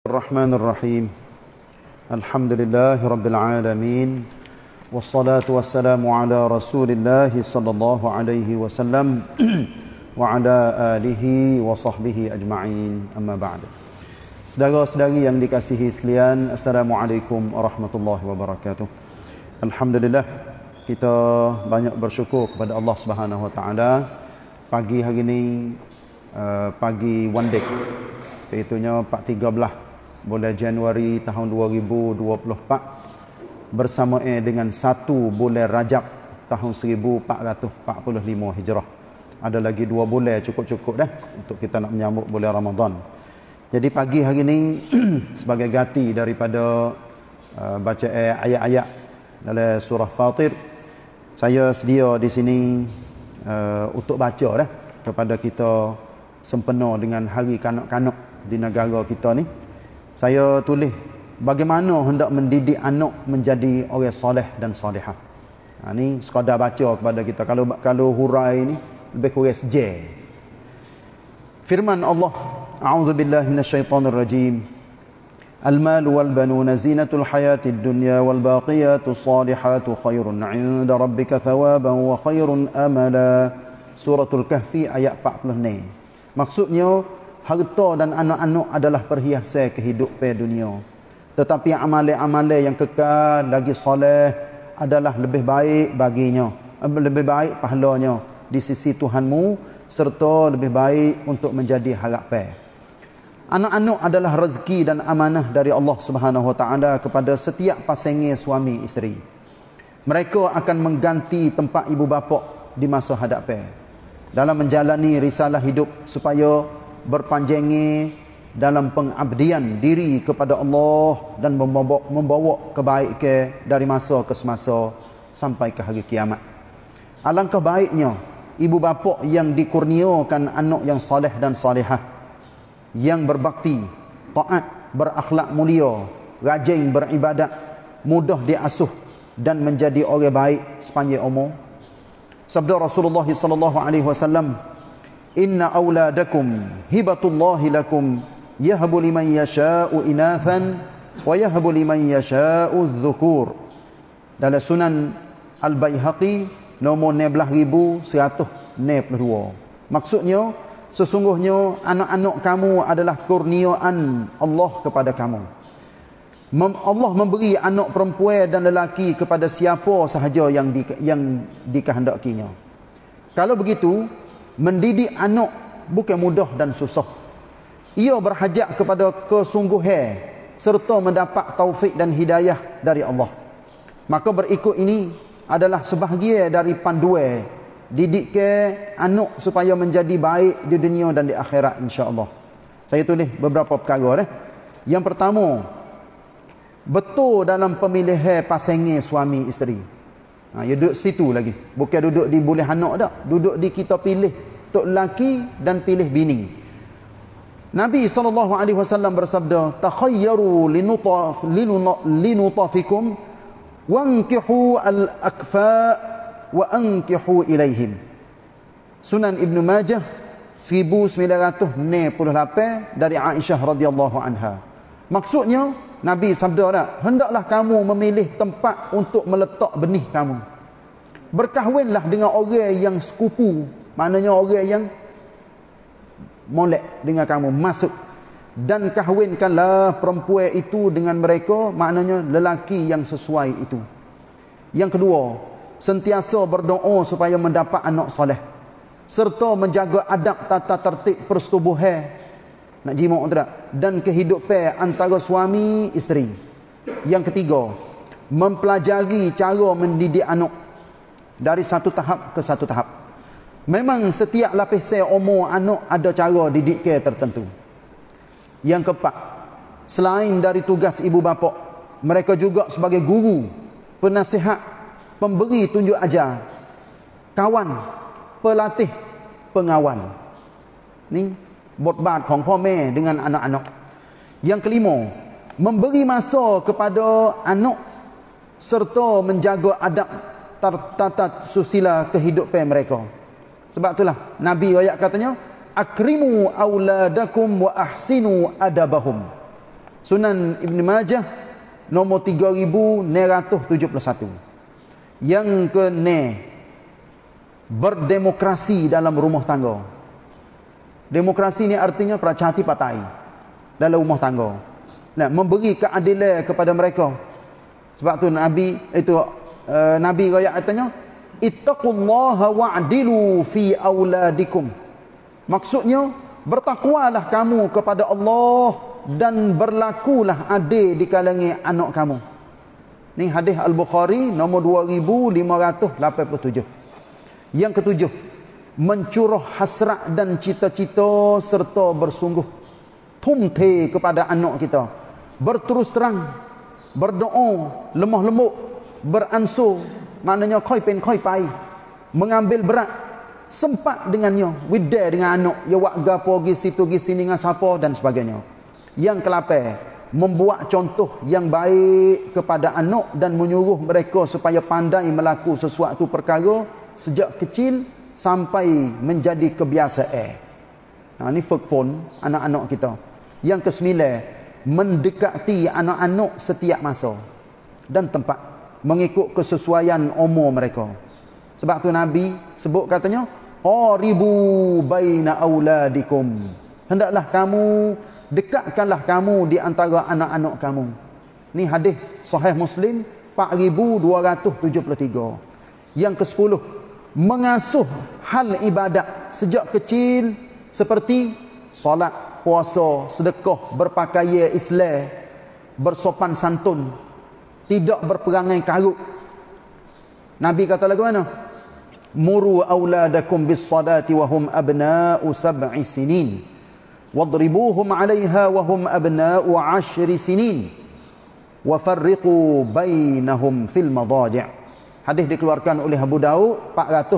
Bismillahirrahmanirrahim. Alhamdulillahi rabbil alamin. Wassalatu wassalamu ala Rasulillah sallallahu alaihi wasallam wa ala alihi wa sahbihi ajma'in. Amma ba'd. Saudara-saudari yang dikasihi sekalian, Assalamualaikum warahmatullahi wabarakatuh. Alhamdulillah, kita banyak bersyukur kepada Allah Subhanahu wa taala. Pagi hari ini pagi Wandek, iaitunya 13 bulan Januari tahun 2024 bersama dengan 1 bulan Rajab tahun 1445 Hijrah. Ada lagi 2 bulan cukup-cukup dah untuk kita nak menyambut bulan Ramadan. Jadi pagi hari ini sebagai ganti daripada baca ayat-ayat dalam surah Fatir, saya sedia di sini untuk baca dah kepada kita sempena dengan hari kanak-kanak di negara kita ni. Saya tulis bagaimana hendak mendidik anak menjadi orang soleh dan solehah. Ni sekadar baca kepada kita. Kalau hurai ni lebih kurang seje. Firman Allah, a'udzubillahi minasyaitonirrajim. Al-malu wal banuna zinatul hayatid dunya wal baqiyatus salihatu khairun 'inda rabbika thawaban wa khairun amala. Suratul Kahfi ayat 40 ni. Maksudnya harta dan anak-anak adalah perhiasan kehidupan dunia. Tetapi amalan-amalan yang kekal lagi soleh adalah lebih baik baginya, lebih baik pahalanya di sisi Tuhanmu, serta lebih baik untuk menjadi harapan. Anak-anak adalah rezeki dan amanah dari Allah Subhanahu wa taala kepada setiap pasangan suami isteri. Mereka akan mengganti tempat ibu bapa di masa hadapan dalam menjalani risalah hidup supaya berpanjangi dalam pengabdian diri kepada Allah dan membawa kebaikan dari masa ke semasa sampai ke hari kiamat. Alangkah baiknya ibu bapa yang dikurniakan anak yang soleh dan solehah, yang berbakti, taat, berakhlak mulia, rajin beribadat, mudah diasuh dan menjadi orang baik sepanjang umur. Sabda Rasulullah sallallahu alaihi wasallam, "Inna auladakum hibatullahi lakum yahbu liman yasha'u inathan wa yahbu liman yasha'u adh-dhukur." Dalam Sunan Al-Baihaqi nombor 16192. Maksudnya, sesungguhnya anak-anak kamu adalah kurniaan Allah kepada kamu. Allah memberi anak perempuan dan lelaki kepada siapa sahaja yang dikehendakinya. Kalau begitu, mendidik anak bukan mudah dan susah. Ia berhajat kepada kesungguhan serta mendapat taufik dan hidayah dari Allah. Maka berikut ini adalah sebahagian dari panduan didikkan anak supaya menjadi baik di dunia dan di akhirat, insya-Allah. Saya tulis beberapa perkara dah. Yang pertama, betul dalam pemilihan pasangan suami isteri. Ya duduk situ lagi. Bukan duduk di boleh anak dak. Duduk di kita pilih tok lelaki dan pilih bini. Nabi SAW bersabda, "Takhayyaru linutafikum wankihu al-akfa wa ankihu ilaihim." Sunan Ibn Majah 1968 dari Aisyah radhiyallahu anha. Maksudnya Nabi sabda dah, hendaklah kamu memilih tempat untuk meletak benih kamu. Berkahwinlah dengan orang yang sekupu, maknanya orang yang molek dengan kamu, masuk. Dan kahwinkanlah perempuan itu dengan mereka, maknanya lelaki yang sesuai itu. Yang kedua, sentiasa berdoa supaya mendapat anak soleh, serta menjaga adab tata tertib persetubuhan, nak jimat tak, dan kehidupan antara suami isteri. Yang ketiga, mempelajari cara mendidik anak dari satu tahap ke satu tahap. Memang setiap lapisan umur anak ada cara didikkan tertentu. Yang keempat, selain dari tugas ibu bapa, mereka juga sebagai guru, penasihat, pemberi tunjuk ajar, kawan, pelatih, pengawan. Ni botbatของพ่อแม่ dengan anak-anak. Yang kelima, memberi masa kepada anak serta menjaga adab tata susila kehidupan mereka. Sebab itulah Nabi ayat katanya, akrimu auladakum wa ahsinu adabahum. Sunan Ibn Majah nombor 3971. Yang ke-6, berdemokrasi dalam rumah tangga. Demokrasi ni artinya percaya hati patai dalam rumah tangga. Nah, memberi keadilan kepada mereka. Sebab tu Nabi royak katanya, ittaqullaha wa'dilu fi auladikum. Maksudnya, bertakwalah kamu kepada Allah dan berlakulah adil di kalangan anak kamu. Ni hadis Al-Bukhari nombor 2587. Yang ketujuh, mencurah hasrat dan cita-cita serta bersungguh tumte kepada anak kita. Berterus terang, berdoa, lemah lembut, beransur, maknanya khoi pen khoi pai, mengambil berat, sempat dengannya, widai dengan anak, ya wak gapo gi situ gi sini dengan siapa dan sebagainya. Yang ke-8, membuat contoh yang baik kepada anak dan menyuruh mereka supaya pandai melakukan sesuatu perkara sejak kecil sampai menjadi kebiasaan. Nah, ni fakfon anak-anak kita. Yang ke-9, mendekati anak-anak setiap masa dan tempat mengikut kesesuaian umur mereka. Sebab tu Nabi sebut katanya, qaribu baina auladikum. Hendaklah kamu, dekatkanlah kamu di antara anak-anak kamu. Ni hadis sahih Muslim 4273. Yang ke-10, mengasuh hal ibadat sejak kecil seperti solat, puasa, sedekah, berpakaian Islam, bersopan santun, tidak berperangai karut. Nabi kata lagu mana? Muru auladakum bis salati wa hum abna'u 7 sinin wadribuhum 'alayha wa hum abna'u 10 sinin wa farriqu bainahum fil madaji'. Hadis dikeluarkan oleh Abu Daud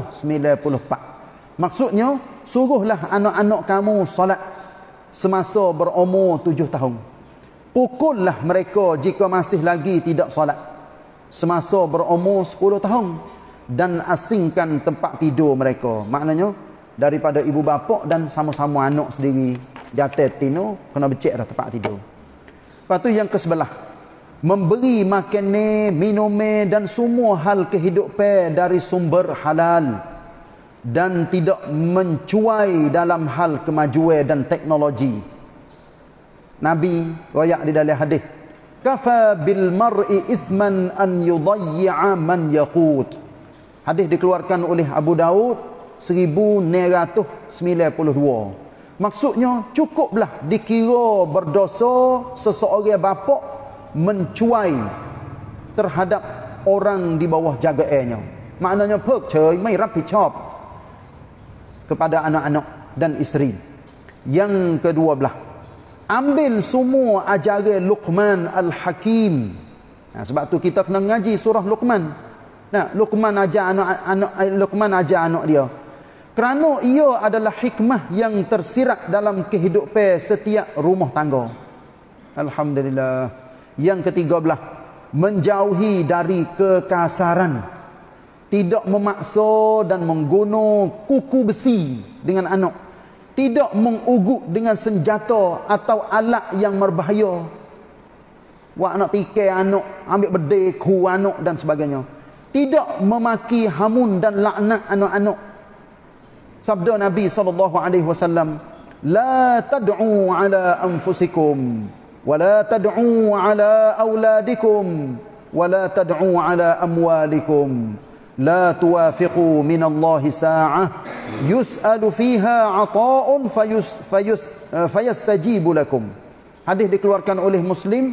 494. Maksudnya, suruhlah anak-anak kamu solat semasa berumur 7 tahun. Pukullah mereka jika masih lagi tidak solat semasa berumur 10 tahun. Dan asingkan tempat tidur mereka. Maknanya, daripada ibu bapa dan sama-sama anak sendiri. Jatuh tino, kena becek dah tempat tidur. Lepas tu yang ke-11, memberi makanan, minum dan semua hal kehidupan dari sumber halal. Dan tidak mencuai dalam hal kemajuan dan teknologi. Nabi royak di dalam hadis, kafa bil mar'i ithman an yudayyi'a man yaqut. Hadis dikeluarkan oleh Abu Daud 1992. Maksudnya, cukuplah dikira berdosa seseorang bapa mencuai terhadap orang di bawah jagaannya. Maknanya, pek cai maiรับผิดชอบkepada anak-anak dan isteri. Yang ke-12, ambil semua ajaran Luqman Al-Hakim. Nah, sebab tu kita kena ngaji surah Luqman. Nah, Luqman ajar anak dia. Kerana ia adalah hikmah yang tersirat dalam kehidupan setiap rumah tangga. Alhamdulillah. Yang ke-13, menjauhi dari kekasaran. Tidak memaksa dan menggunakan kuku besi dengan anak. Tidak mengugut dengan senjata atau alat yang berbahaya. Wak anak tikai anak, ambil bedil, ku anak dan sebagainya. Tidak memaki hamun dan laknat anak-anak. Sabda Nabi SAW, la tad'u ala anfusikum, wa la tad'u ala auladikum, wa la tad'u ala amwalikum. La tuwafiqu minallahi sa'ah yus'alu fiha 'ata'un fayastajibu lakum. Hadis dikeluarkan oleh Muslim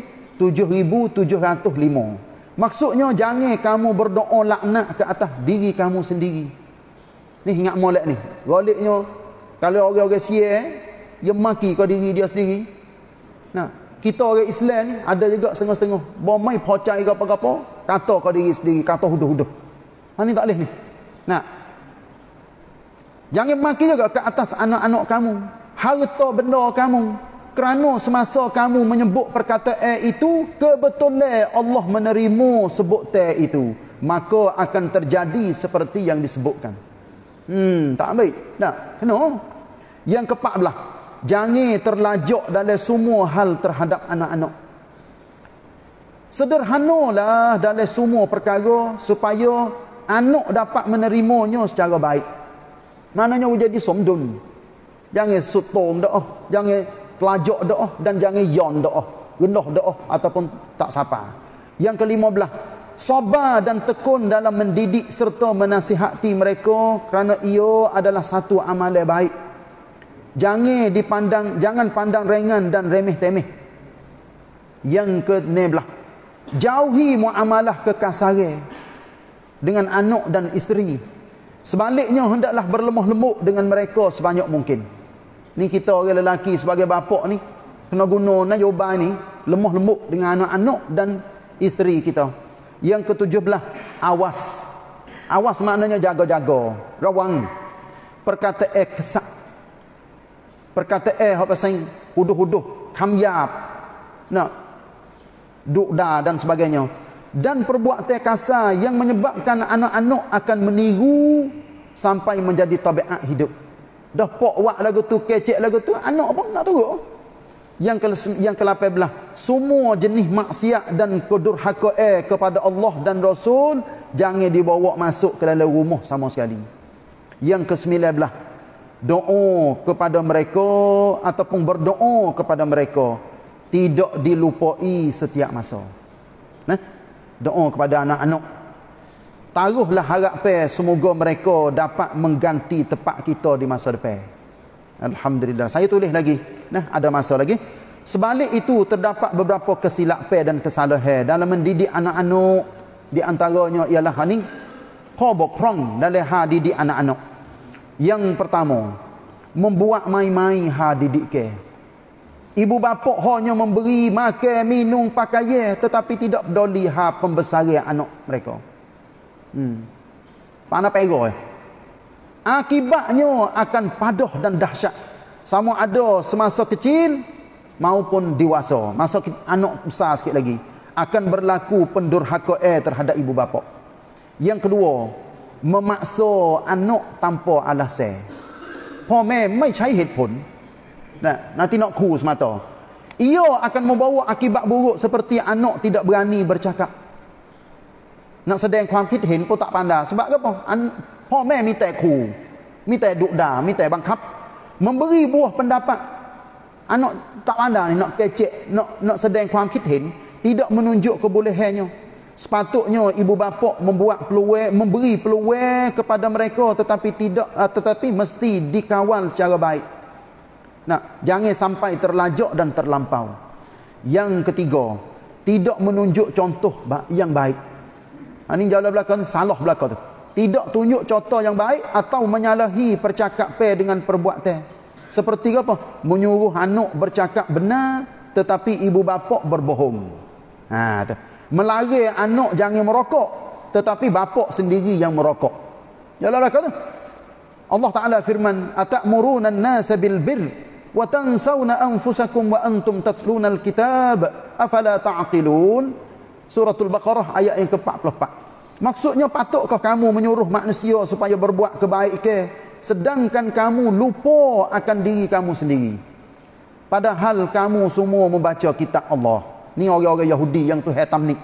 7705. Maksudnya, jangan kamu berdoa laknat ke atas diri kamu sendiri. Ni ingat molek ni. Goliknya, kalau orang-orang siar, dia maki ke diri dia sendiri. Nah, kita orang Islam ni ada juga setengah-setengah. Bomai pocai ke apa-apa, kata ke diri sendiri, kata huduh-huduh. Ini tak boleh ni. Nah, jangan maki juga ke atas anak-anak kamu, harta benda kamu. Kerana semasa kamu menyebut perkataan itu, kebetulan Allah menerima sebutan itu, maka akan terjadi seperti yang disebutkan. Tak baik. Nah, kena. Yang ke-14, jangan terlajak dalam semua hal terhadap anak-anak. Sederhanalah dalam semua perkara supaya anak dapat menerimanya secara baik. Maknanya jadi somdun. Jangan sutong dah, jangan telajak dah dan jangan yon dah, rendah dah ataupun tak sapa. Yang ke-15, sabar dan tekun dalam mendidik serta menasihati mereka kerana ia adalah satu amalan baik. Jangan pandang ringan dan remeh-temeh. Yang ke-16, jauhi muamalah kekasaran dengan anak dan isteri. Sebaliknya hendaklah berlemah lembut dengan mereka sebanyak mungkin. Ni kita orang lelaki sebagai bapak ni kena guna nyoba ni lemah lembut dengan anak-anak dan isteri kita. Yang ke-17, awas. Awas maknanya jaga-jaga, rawang. Perkataan kesak. Perkataan apa pasal huduh-huduh, kamyap. Nak dukda dan sebagainya. Dan perbuatan kasar yang menyebabkan anak-anak akan meniru sampai menjadi tabiat hidup. Dah pok wak lagu tu, kecek lagu tu, anak pun nak turut. Yang ke-18, semua jenis maksiat dan kedurhakaan kepada Allah dan Rasul jangan dibawa masuk ke dalam rumah sama sekali. Yang ke-19, doa kepada mereka ataupun berdoa kepada mereka tidak dilupai setiap masa. Doa kepada anak-anak. Taruhlah harapan semoga mereka dapat mengganti tempat kita di masa depan. Alhamdulillah. Saya tulis lagi. Ada masa lagi. Sebalik itu terdapat beberapa kesilapan dan kesalahan dalam mendidik anak-anak. Di antaranya ialah ni bokong dalam hal didik anak-anak. Yang pertama, membuat main-main hal didik ke. Ibu bapa hanya memberi makan, minum, pakaian tetapi tidak peduli hal pembesaran anak mereka. Pana pera. Akibatnya akan padah dan dahsyat. Sama ada semasa kecil maupun dewasa. Masa anak besar sikit lagi akan berlaku pendurhakaan terhadap ibu bapa. Yang kedua, memaksa anak tanpa alasan. พ่อแม่ไม่ใช้เหตุผล nanti nak ku semata. Ia akan membawa akibat buruk seperti anak tidak berani bercakap. Nak sedang ความคิดเห็น pun tak pandai. Sebab apa? พ่อแม่มีแต่ขู่ มีแต่ดุด่า มีแต่บังคับ memberi buah pendapat. Anak tak pandai ni nak kecek, nak sedang ความคิดเห็น tidak menunjuk kebolehannya. Sepatutnya ibu bapa membuat peluang, memberi peluang kepada mereka tetapi mesti dikawal secara baik. Jangan sampai terlajak dan terlampau. Yang ketiga, tidak menunjuk contoh yang baik. Ini jalan belakang, salah belakang tu. Tidak tunjuk contoh yang baik atau menyalahi percakapan dengan perbuatan. Seperti apa? Menyuruh anak bercakap benar tetapi ibu bapa berbohong. Tu. Melarang anak jangan merokok tetapi bapa sendiri yang merokok. Jalan belakang tu. Allah Ta'ala firman, atamuruna an-nasa bil birr wa tansawna anfusakum wa antum tatluna al-kitab afala ta'qilun. Suratul Baqarah ayat yang ke-44. Maksudnya, patutkah kamu menyuruh manusia supaya berbuat kebaikan sedangkan kamu lupa akan diri kamu sendiri, padahal kamu semua membaca kitab Allah. Ni orang-orang Yahudi yang tu hitam ni.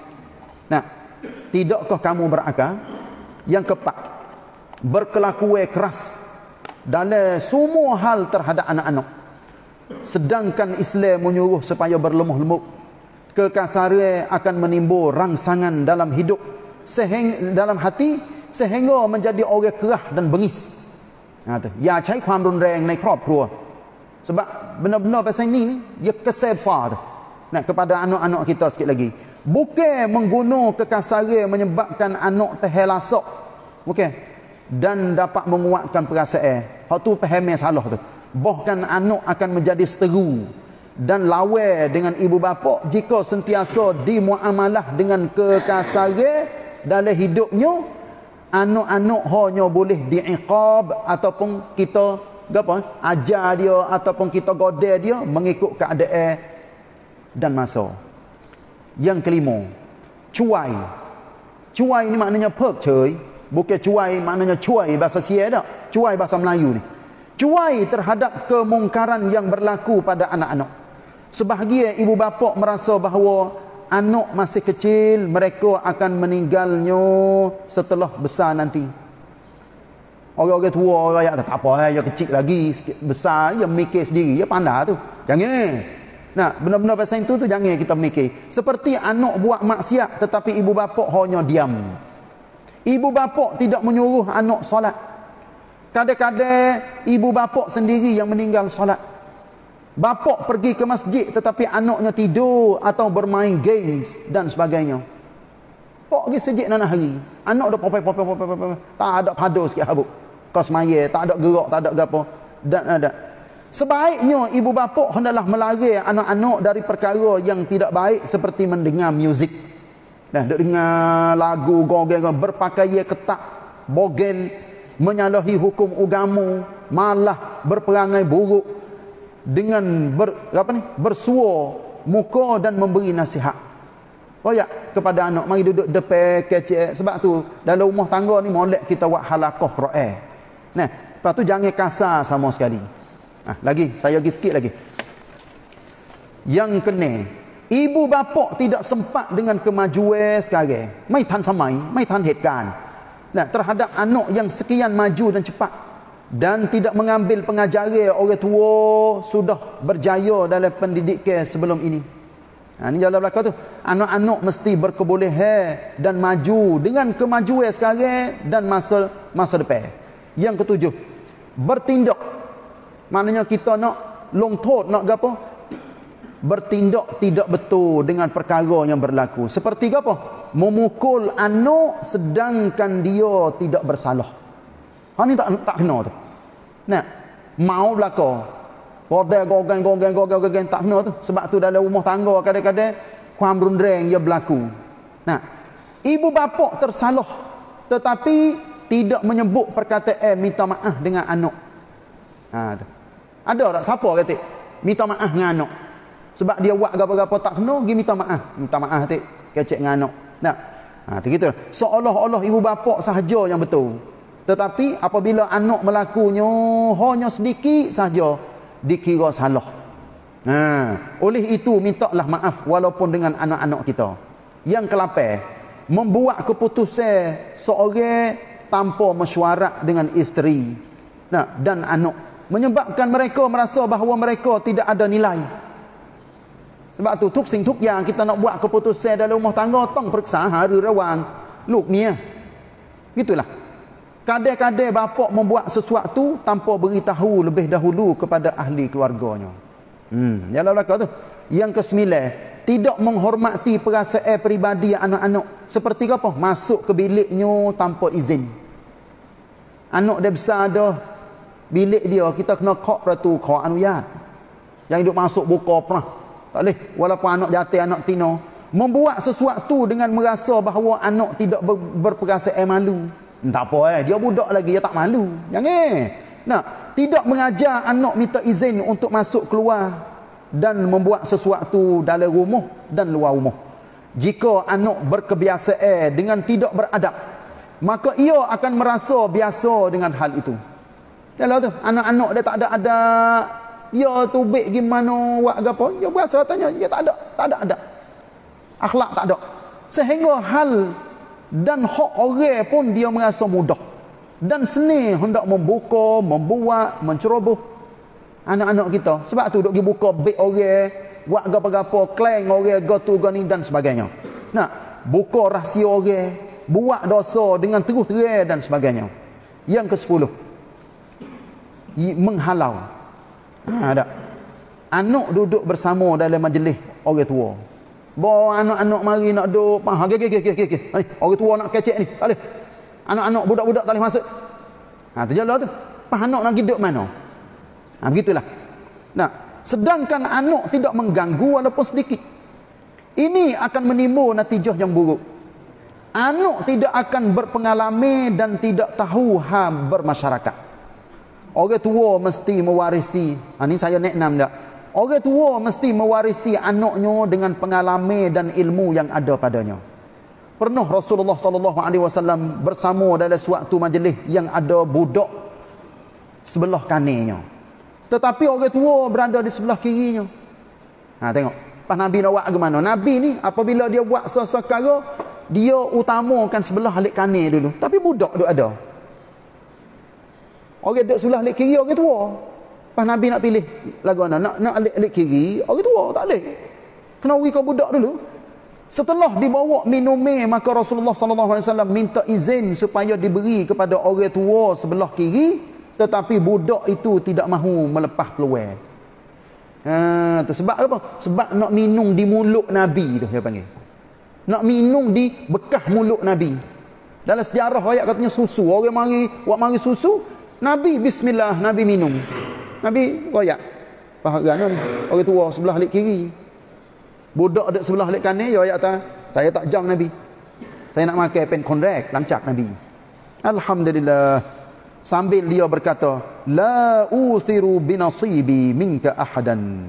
Tidakkah kamu berakal? Yang keempat, berkelakuan keras dalam semua hal terhadap anak-anak, sedangkan Islam menyuruh supaya berlemah lembut. Kekasaran akan menimbul rangsangan dalam hidup, dalam hati, sehingga menjadi orang kerah dan bengis. Ya, ใช้ความรุนแรงในครอบครัว sebab benar-benar pasal ni dia kesal besar tu. Kepada anak-anak kita sikit lagi, bukan mengguna kekasaran menyebabkan anak terhelasak, bukan, dan dapat menguatkan perasaan. Hak tu faham salah tu. Bahkan anak akan menjadi seteru dan lawan dengan ibu bapa jika sentiasa dimuamalah dengan kekasaran dalam hidupnya. Anak-anak hanya boleh diiqab ataupun kita ajar dia ataupun kita godel dia mengikut keadaan dan masa. Yang kelima, cuai. Cuai ni maknanya perk cuy, bukan cuai maknanya cuai bahasa Sia dah. Cuai bahasa Melayu ni. Cuai terhadap kemungkaran yang berlaku pada anak-anak. Sebahagian ibu bapa merasa bahawa anak masih kecil, mereka akan meninggalnya setelah besar nanti. Orang-orang tua rakyat tak apa, dia kecil lagi, sikit besar, dia mikir sendiri, dia pandai tu. Jangan. Nah, benar-benar pasal itu tu jangan kita mikir. Seperti anak buat maksiat tetapi ibu bapa hanya diam. Ibu bapa tidak menyuruh anak solat. Kadang-kadang ibu bapa sendiri yang meninggal solat. Bapa pergi ke masjid tetapi anaknya tidur atau bermain games dan sebagainya. Pak pergi sejik nana hari. Anak dah popai tak ada padu sikit habuk. Kos maya, tak ada gerak, tak ada gapo. Dan ada. Sebaiknya ibu bapa hendaklah melarang anak-anak dari perkara yang tidak baik seperti mendengar muzik. Nah, dengar lagu gogeng, berpakaian ketat, bogel, menyalahi hukum agama, malah berperangai buruk dengan bersuar muka dan memberi nasihat. Royak kepada anak, mari duduk depan kecek. Sebab tu dalam rumah tangga ni molek kita buat halaqah Quran. Nah, lepas tu jangan kasar sama sekali. Lagi, saya pergi sikit lagi. Yang kena, ibu bapa tidak sempat dengan kemajuan sekarang. Mai tan samai, mai tan headkan. Nah, terhadap anak yang sekian maju dan cepat dan tidak mengambil pengajaran orang tua sudah berjaya dalam pendidikan sebelum ini. Ini jalan belakang tu. Anak-anak mesti berkebolehan dan maju dengan kemajuan sekarang dan masa depan. Yang ketujuh, bertindak. Maknanya kita nak longtot, nak apa? Bertindak tidak betul dengan perkara yang berlaku. Seperti apa? Memukul anak sedangkan dia tidak bersalah. Ini tak kena tu. Nah, mau belaka. Kodai gogeng tak kena tu. Sebab tu dalam rumah tangga kadang-kadang kuam rundreng ia berlaku. Nah, ibu bapa tersalah tetapi tidak menyebut perkataan minta maaf dengan anak. Tu. Ada tak siapa kata minta maaf dengan anak? Sebab dia buat apa-apa tak kena, pergi minta maaf. Minta maaf tik kecek dengan anak. Nah, begitu. Seolah-olah ibu bapa sahaja yang betul. Tetapi apabila anak melakunya hanya sedikit saja dikira salah. Oleh itu mintalah maaf walaupun dengan anak-anak kita. Yang ke-8, membuat keputusan seorang tanpa mesyuarat dengan isteri dan anak. Menyebabkan mereka merasa bahawa mereka tidak ada nilai. Sebab tu tuk yang kita nak buat keputusan dalam rumah tangga tong periksa hari rawang luk nia. Gitulah. Kadang-kadang bapa membuat sesuatu tanpa beritahu lebih dahulu kepada ahli keluarganya. Jalan belakang tu. Yang ke-9, tidak menghormati perasaan peribadi anak-anak. Seperti apa? Masuk ke biliknya tanpa izin. Anak dia besar dah. Bilik dia, kita kena kok tu, kok anuyat. Yang hidup masuk buka pernah. Tak boleh. Walaupun anak jatuh, anak tino. Membuat sesuatu dengan merasa bahawa anak tidak berperasaan malu. Tak apa dia budak lagi, dia tak malu. Jangan. Nah, tidak mengajar anak minta izin untuk masuk keluar dan membuat sesuatu dalam rumah dan luar rumah. Jika anak berkebiasaan dengan tidak beradab, maka ia akan merasa biasa dengan hal itu. Kalau tu anak-anak dia tak ada adab, dia tu baik gimana buat apa, dia berasa tanya dia tak ada adab. Akhlak tak ada. Sehingga hal dan hak orang pun dia merasa mudah. Dan seni hendak membuka, membuat, menceroboh anak-anak kita. Sebab tu duk pergi buka baik orang, buat apa-apa, kleng orang, gotu gani dan sebagainya. Nah, buka rahsia orang, buat dosa dengan terus-terang dan sebagainya. Yang ke-10, menghalau. Ada anak duduk bersama dalam majlis orang tua. Bawa anak-anak mari nak duduk, orang tua nak kecek ni, tak boleh. Anak-anak budak-budak tak boleh masuk. Terjalan tu. Anak nak duduk mana? Begitulah. Nah, sedangkan anak tidak mengganggu walaupun sedikit. Ini akan menimbul natijah yang buruk. Anak tidak akan berpengalaman dan tidak tahu hal bermasyarakat. Orang tua mesti mewarisi. Ini saya neknam dak. Orang tua mesti mewarisi anaknya dengan pengalaman dan ilmu yang ada padanya. Pernah Rasulullah SAW bersama dalam suatu majlis yang ada budak sebelah kanannya. Tetapi orang tua berada di sebelah kirinya. Tengok. Pas Nabi nak buat ke mana? Nabi ni apabila dia buat sesekara, dia utamakan sebelah alik kanan dulu. Tapi budak duk ada. Orang duk sebelah alik kiri orang tua. Pas Nabi nak pilih lagu mana? Nak alik kiri, orang tua tak boleh. Kena uri kau budak dulu. Setelah dibawa minumnya, maka Rasulullah SAW minta izin supaya diberi kepada orang tua sebelah kiri, tetapi budak itu tidak mahu melepas peluang. Sebab apa? Sebab nak minum di mulut Nabi tu dia panggil. Nak minum di bekas mulut Nabi. Dalam sejarah ayat katanya susu. Orang mari susu, Nabi bismillah, Nabi minum. Nabi royak. Faham ni? Orang tua sebelah alik kiri. Budak dek sebelah alik kanan, dia ayat kata, saya tak jam Nabi. Saya nak makan pen konrek, lancak Nabi. Alhamdulillah. Sambil dia berkata, la uthiru binasibi minka ahadan.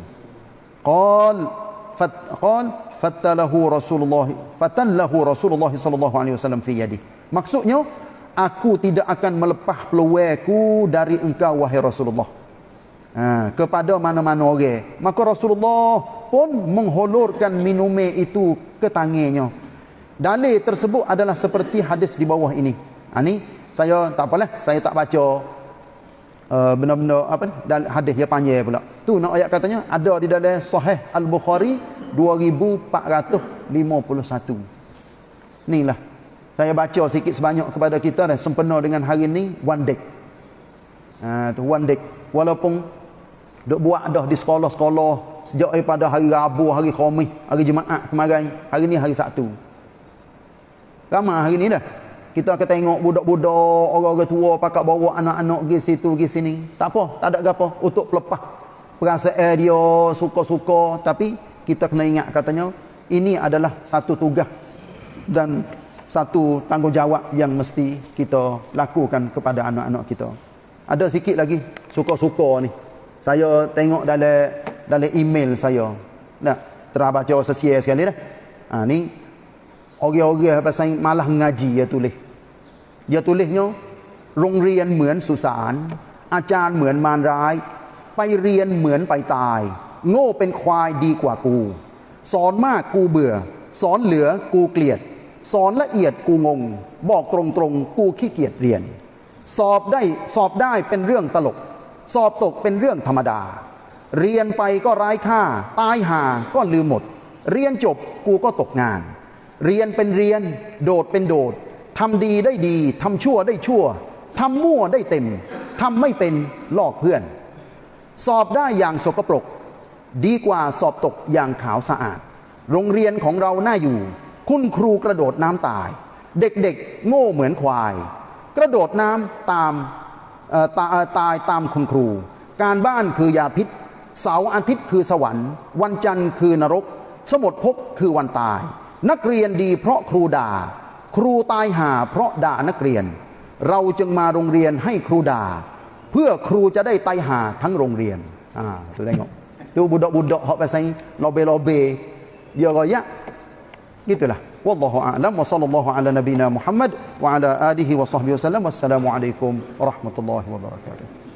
Fatanlahu Rasulullah sallallahu alaihi wasallam fi yadi. Maksudnya, aku tidak akan melepah peluangku dari engkau wahai Rasulullah. Kepada mana-mana orang. Maka Rasulullah pun mengholorkan minumnya itu ke tangannya. Dalil tersebut adalah seperti hadis di bawah ini. Ni saya tak apalah, saya tak baca benda-benda apa ni, hadis dia panjang pula. Tu nak ayat katanya ada di dalam Sahih Al-Bukhari 2451. Inilah saya baca sikit sebanyak kepada kita dan sempena dengan hari ni one day. Tu one day. Walaupun duk buat dah di sekolah-sekolah sejak daripada hari Rabu, hari Khamis, hari Jumaat kemarin, hari ni hari Sabtu. Ramai hari ni dah. Kita akan tengok budak-budak, orang-orang tua pakat bawa anak-anak pergi situ, pergi sini. Tak apa, tak ada apa untuk pelepah perasaan dia, suka-suka. Tapi kita kena ingat katanya, ini adalah satu tugas dan satu tanggungjawab yang mesti kita lakukan kepada anak-anak kita. Ada sikit lagi suka-suka ni. Saya tengok dalam email saya. Nah, terbaca sesial sekali dah. Ni orang-orang pasal malah ngaji dia tulis. Dia tulisnya โรงเรียนเหมือนสุสานอาจารย์เหมือนมารร้ายไปเรียนเหมือนไปตายโง่เป็นควายดีกว่ากูสอนมากกูเบื่อสอนเหลือกูเกลียดสอนละเอียดกูงงบอกตรงๆกูขี้เกียจเรียนสอบได้เป็นเรื่องตลกสอบตกเป็นเรื่องธรรมดาเรียนไปก็ไร้ค่าตายห่าก็ลืมหมดเรียนจบกูก็ตกงานเรียนเป็นเรียนโดดเป็นโดดทำดีได้ดีทำชั่วได้ชั่วทำมั่วได้เต็มทำไม่เป็นลอกเพื่อนสอบได้อย่างสกปรกดีกว่าสอบตกอย่างขาวสะอาดโรงเรียนของเราน่าอยู่คุณครูกระโดดน้ำตายเด็กๆโง่เหมือนควายกระโดดน้ำตายตามคุณครูการบ้านคือยาพิษเสาร์อาทิตย์คือสวรรค์วันจันทร์คือนรกสมุดพกคือวันตายนักเรียนดีเพราะครูด่าครูตายห่าเพราะด่านักเรียนเราจึงมาโรงเรียนให้ครูด่าเพื่อครูจะได้ตายห่าทั้งโรงเรียนtu tengok tu budak-budak hak pasal lobe-lobe dia royak gitulah wallahu a'lam wa sallallahu ala nabina Muhammad wa ala alihi wa sahbihi wasallam wassalamu alaikum warahmatullahi wabarakatuh